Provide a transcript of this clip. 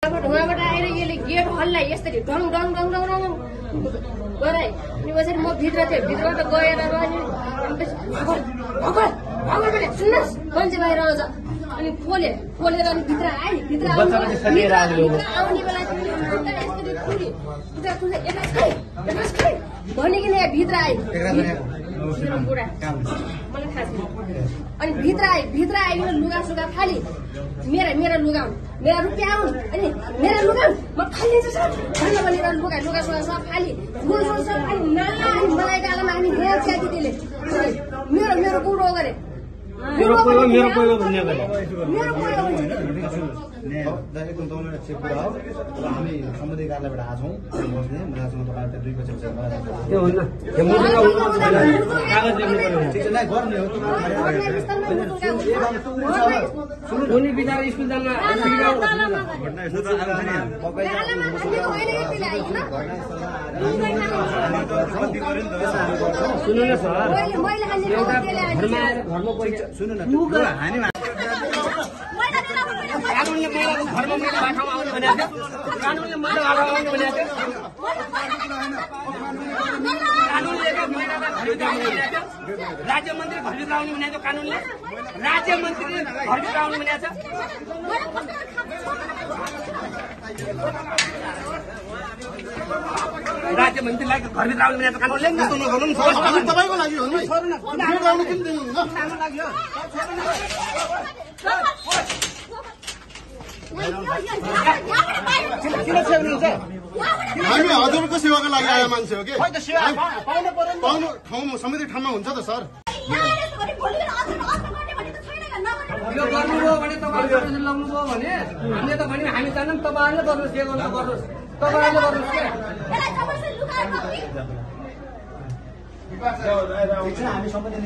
ढुङ्गाबाट आएर यसले गेट हल्लाई यसरी डङ डङ डङ डङ डङ गराए। अनि पछि म भित्र थिएँ, भित्रबाट गएर सुन्नुहोस् मान्छे बाहिर आउँछ। अनि खोलेर अनि भित्र आए। भित्र आउने बेला भनिकन यहाँ भित्र आए बुढा, मलाई थाहा छैन। अनि भित्र आइकन लुगा सुगा फाली मेरा लुगा मेरा रुपियाँ आउनु अनि मेरा लुगा म फालिदिन्छु सर भनेर लुगा सुगा सब फाली सब फाली नाला। अनि मलाई गालामा अनि हेर दिदीले मेरो बुढो गरे मेरो पहिलो भन्ने गरे मेरो पहिलो एकदम तपाईँले चेक कुरा हो। हामी सम्बन्धित कार्यालयबाट आएको छौँ बस्ने मसँग तपाईँले 2 बजे त्यो होइन कागज ल्याउनु पर्यो ठिक छ नै गर्ने हो। उनी बिचारा स्कुल जान सुन्नु न सर, एउटा घरमा पैसा सुन्नु न कानुनले महिलाको घरमा महिला बाठामा आउने भनेको थियो। कानुनले महिला बाठामा आउने भनेको थियो। कानुनले महिलालाई घरभित्र आउने भनेको थियो। राज्य मन्त्री घरभित्र आउने भनेको थियो। कानुनले राज्य मन्त्रीले घरभित्र आउने भनेको छ। राज्य मन्त्रीलाई घरभित्र आउने भनेको कानुनले तपाईँको लागि हो नि हामी हजुरको सेवाको लागि आए मान्छे हो कि ठाउँमा सम्बन्धित ठाउँमा हुन्छ त सर। यो गर्नुभयो भने तपाईँहरूले लग्नुभयो भने हामीले त भन्यौँ हामी जान्दैनौँ। तपाईँहरूले गर्नुहोस्, के गर्नु गर्नुहोस्, तपाईँहरूले गर्नुहोस् के हामी सम्बन्धित